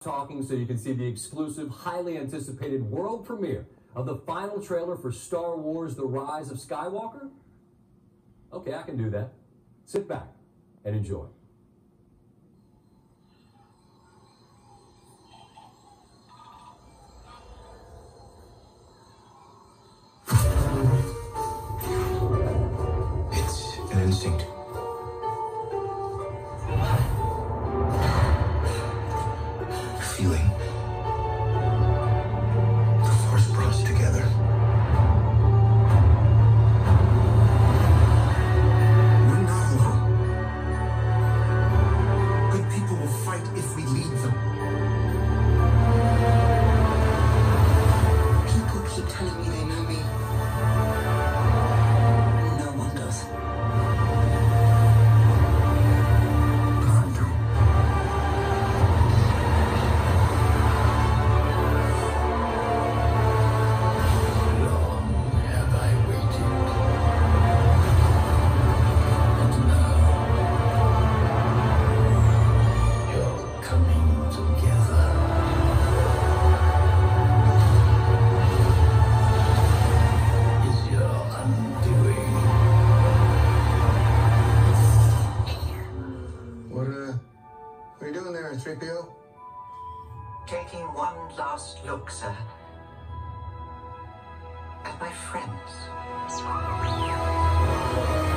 talking so you can see the exclusive, highly anticipated world premiere of the final trailer for Star Wars: The Rise of Skywalker? Okay, I can do that. Sit back and enjoy. It's an instinct. Feeling. The Force brought us together. We're not alone. Good people will fight if we lead them. People keep telling me they know me. No one does. But I do. Long have I waited. And now you're coming together. Is your undoing. What are you doing there, 3PO? Taking one last look, sir. At my friends.